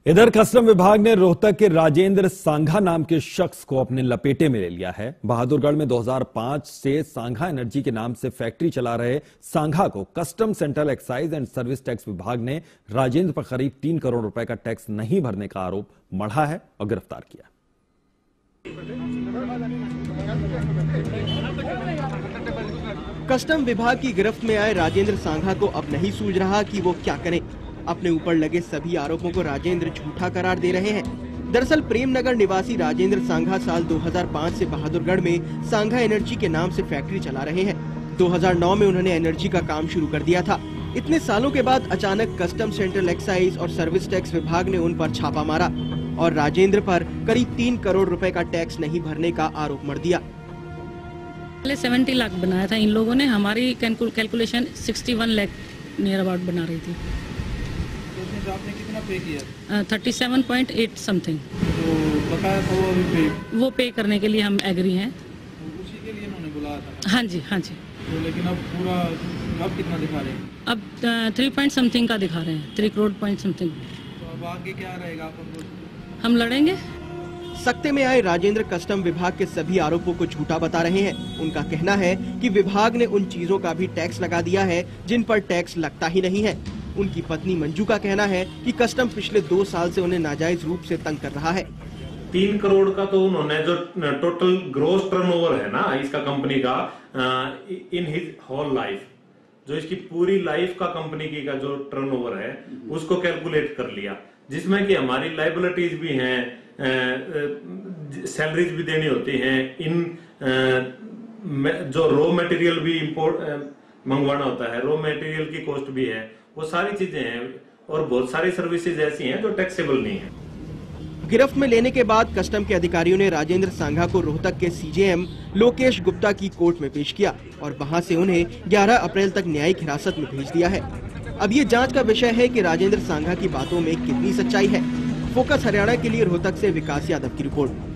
इधर कस्टम विभाग ने रोहतक के राजेंद्र सांघा नाम के शख्स को अपने लपेटे में ले लिया है। बहादुरगढ़ में 2005 से सांघा एनर्जी के नाम से फैक्ट्री चला रहे सांघा को custom, central excise and service tax विभाग ने राजेंद्र पर करीब 3 करोड़ रुपए का टैक्स नहीं भरने का आरोप मढ़ा है और गिरफ्तार किया। कस्टम विभाग की गिरफ्त में आए राजेंद्र सांघा को अब नहीं सूझ रहा कि वो क्या करें। अपने ऊपर लगे सभी आरोपों को राजेंद्र झूठा करार दे रहे हैं। दरअसल प्रेमनगर निवासी राजेंद्र सांघा साल 2005 से बहादुरगढ़ में सांघा एनर्जी के नाम से फैक्ट्री चला रहे हैं। 2009 में उन्होंने एनर्जी का काम शुरू कर दिया था। इतने सालों के बाद अचानक कस्टम, सेंट्रल एक्साइज और सर्विस टैक्स विभाग ने उन पर छापा मारा और राजेंद्र पर करीब 3 करोड़ रुपए का टैक्स नहीं भरने का आरोप मढ़ दिया। पहले 70 लाख बनाया था इन लोगों ने, हमारी कैलकुलेशन 61 लाख नियर अबाउट बना रही थी। तो आपने कितना पे किया? 37.8 समथिंग। तो बकाया था वो अभी वो पे करने के लिए हम एग्री हैं। उसी के लिए उन्होंने बुलाया था? हाँ जी, हाँ जी। तो लेकिन अब पूरा अब कितना दिखा रहे हैं? अब 3 पॉइंट समथिंग का दिखा रहे हैं, 3 करोड़ पॉइंट समथिंग। तो अब आगे क्या रहेगा आपको? हम लड़ेंगे। सख्ते में आए राजेंद्र कस्टम विभाग के सभी आरोपों को झूठा बता रहे हैं। उनका कहना है कि विभाग ने उन चीजों का भी टैक्स लगा दिया है जिन पर टैक्स लगता ही नहीं है। उनकी पत्नी मंजू का कहना है कि कस्टम पिछले 2 साल से उन्हें नाजायज रूप से तंग कर रहा है। 3 करोड़ का तो उन्होंने जो टोटल ग्रोस टर्नओवर है ना इसका कंपनी का इन हिज होल लाइफ, जो इसकी पूरी लाइफ का कंपनी की का जो टर्नओवर है उसको कैलकुलेट कर लिया, जिसमें कि हमारी लाइबिलिटीज भी हैं, सैलरीज भी देनी होती हैं, जो रॉ मटेरियल भी इंपोर्ट मंगवाना होता है, रॉ मटेरियल की कॉस्ट भी है, वो सारी चीजें हैं और बहुत सारी सर्विसेज ऐसी हैं जो टैक्सेबल नहीं है। गिरफ्त में लेने के बाद कस्टम के अधिकारियों ने राजेंद्र सांघा को रोहतक के सीजेएम लोकेश गुप्ता की कोर्ट में पेश किया और वहां से उन्हें 11 अप्रैल तक न्यायिक हिरासत में भेज दिया है। अब ये जांच का विषय है कि राजेंद्र सांघा की बातों में कितनी सच्चाई है। फोकस हरियाणा के लिए रोहतक से विकास यादव की रिपोर्ट।